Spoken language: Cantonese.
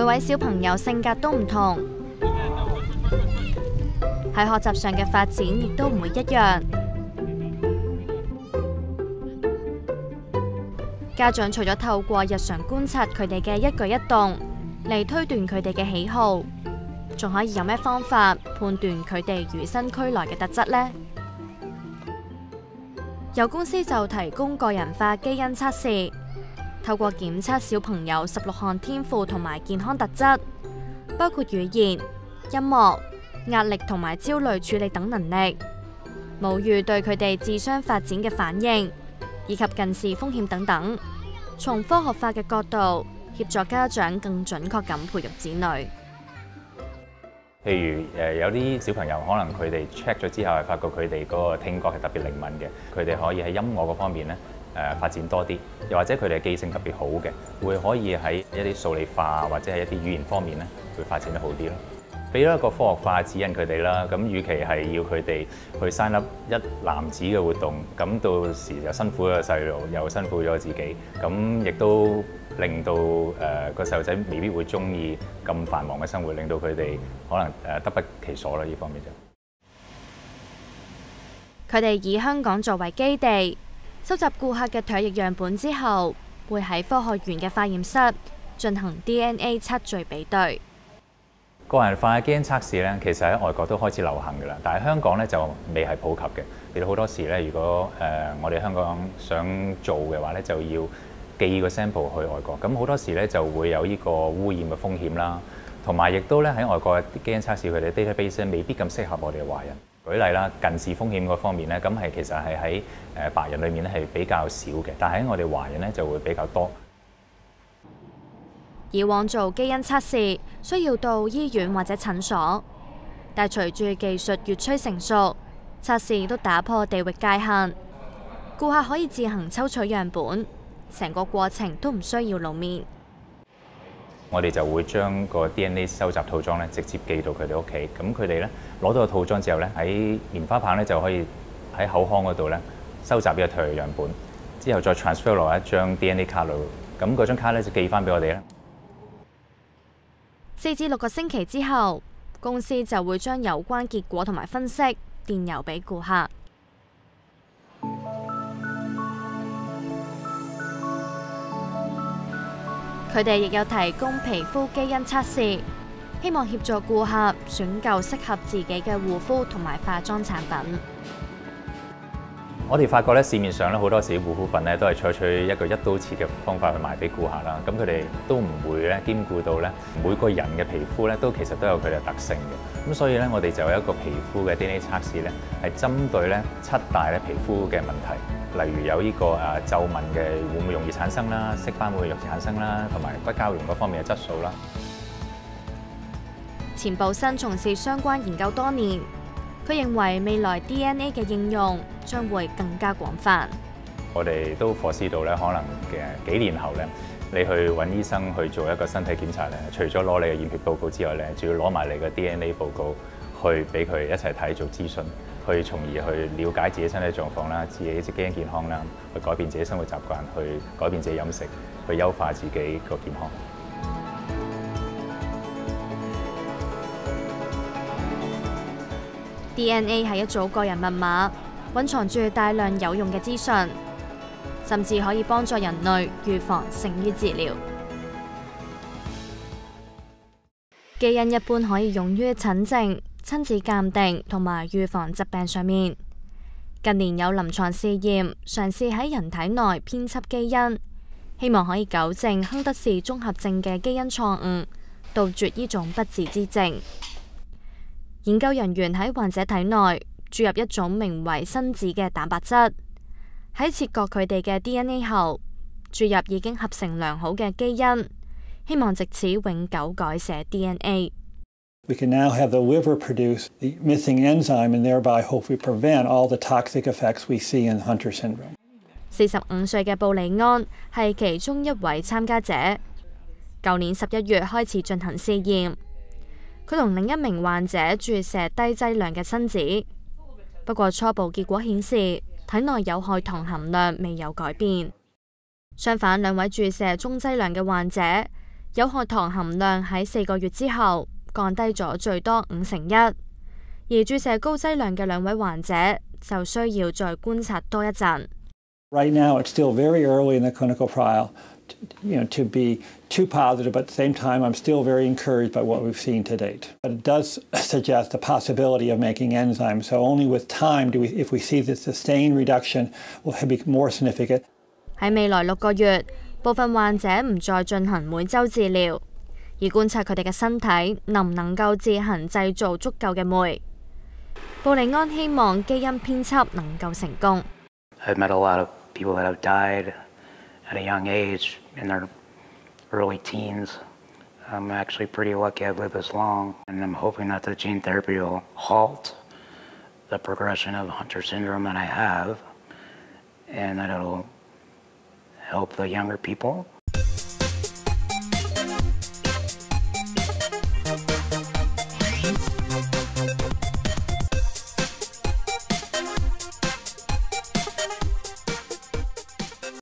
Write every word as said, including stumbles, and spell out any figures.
位小朋友性格都唔同，喺學習上嘅發展亦都唔會一樣。家長除咗透過日常觀察佢哋嘅一舉一動嚟推斷佢哋嘅喜好，仲可以有咩方法判斷佢哋與生俱來嘅特質呢？有公司就提供個人化基因測試，透過檢測小朋友十六項天賦同埋健康特質，包括語言、音樂、壓力同埋焦慮處理等能力、母語對佢哋智商發展嘅反應，以及近視風險等等，從科學化嘅角度協助家長更準確咁培育子女。 譬如誒有啲小朋友可能佢哋 check 咗之後係發覺佢哋嗰個聽覺係特別靈敏嘅，佢哋可以喺音樂嗰方面咧誒發展多啲，又或者佢哋記性特別好嘅，會可以喺一啲數理化或者係一啲語言方面咧會發展得好啲咯。俾咗一個科學化指引佢哋啦，咁與其係要佢哋去sign up一籃子嘅活動，咁到時又辛苦咗細路，又辛苦咗自己，咁亦都令到誒個細路仔未必會中意咁繁忙嘅生活，令到佢哋可能誒得不其所啦。呢方面就佢哋以香港作為基地，收集顧客嘅唾液樣本之後，會喺科學園嘅化驗室進行 D N A 測序比對。 個人化嘅基因測試咧，其實喺外國都開始流行㗎啦，但係香港咧就未係普及嘅。亦都好多時咧，如果誒、呃、我哋香港想做嘅話咧，就要寄個 sample 去外國，咁好多時咧就會有呢個污染嘅風險啦，同埋亦都咧喺外國嘅基因測試佢哋 database 咧未必咁適合我哋嘅華人。舉例啦，近視風險嗰方面咧，咁係其實係喺誒白人裏面咧係比較少嘅，但係喺我哋華人咧就會比較多。 以往做基因測試需要到醫院或者診所，但隨住技術越趨成熟，測試都打破地域界限，顧客可以自行抽取樣本，成個過程都唔需要露面。 我哋就會將個 D N A 收集套裝咧直接寄到佢哋屋企，咁佢哋咧攞到個套裝之後咧，喺棉花棒咧就可以喺口腔嗰度咧收集呢個唾液樣本，之後再 transfer 落一張 D N A 卡度，咁嗰張卡咧就寄翻俾我哋啦。 四至六個星期之後，公司就會將有關結果同埋分析電郵俾顧客。佢哋亦有提供皮膚基因測試，希望協助顧客選購適合自己嘅護膚同埋化妝產品。 我哋發覺咧，市面上咧好多時護膚品咧都係採取一個一刀切嘅方法去賣俾顧客啦。咁佢哋都唔會咧兼顧到咧每個人嘅皮膚咧都其實都有佢嘅特性嘅。咁所以咧，我哋就有一個皮膚嘅 D N A 測試咧，係針對咧七大咧皮膚嘅問題，例如有呢個誒皺紋嘅會唔會容易產生啦，色斑會唔會容易產生啦，同埋骨膠原嗰方面嘅質素啦。 錢寶新從事相關研究多年。佢認為未來 D N A 嘅應用將會更加廣泛。 我哋都 foresee 到咧，可能嘅幾年後咧，你去揾醫生去做一個身體檢查咧，除咗攞你嘅驗血報告之外咧，仲要攞埋你嘅 D N A 報告去俾佢一齊睇做諮詢，去從而去了解自己身體狀況啦，自己嘅基因健康啦，去改變自己生活習慣，去改變自己飲食，去優化自己個健康。 D N A 係一組個人密碼，蘊藏住大量有用嘅資訊，甚至可以幫助人類預防勝於治療。基因一般可以用於診症、親子鑑定同埋預防疾病上面。近年有臨床試驗嘗試喺人體內編輯基因，希望可以糾正亨德氏綜合症嘅基因錯誤，杜絕呢種不治之症。研究人員喺患者體內注入一種名為新子嘅蛋白質，喺切割佢哋嘅 D N A 後，注入已經合成良好嘅基因，希望藉此永久改寫 D N A。 We can now have the liver produce the missing enzyme and thereby hopefully prevent all the toxic effects we see in Hunter syndrome。 四十五歲嘅布里安係其中一位參加者，舊年十一月開始進行試驗。佢同另一名患者注射低劑量嘅新子，不過初步結果顯示體內有害糖含量未有改變。相反，兩位注射中劑量嘅患者有害糖含量喺四個月之後降低咗最多五成一，而注射高劑量嘅兩位患者就需要再觀察多一陣。 Right now, it's still very early in the clinical trial, to, you know, to be too positive. But at the same time, I'm still very encouraged by what we've seen to date. But it does suggest the possibility of making enzymes. So only with time do we, if we see the sustained reduction, will be more significant. 喺未來六個月，部分患者唔再進行每週治療，以觀察佢哋嘅身體能唔能夠自行製造足夠嘅酶。布利安希望基因編輯能夠成功。 I've met a lot of people that have died at a young age in their early teens. I'm actually pretty lucky I've lived this long, and I'm hoping that the gene therapy will halt the progression of Hunter syndrome that I have, and that it'll help the younger people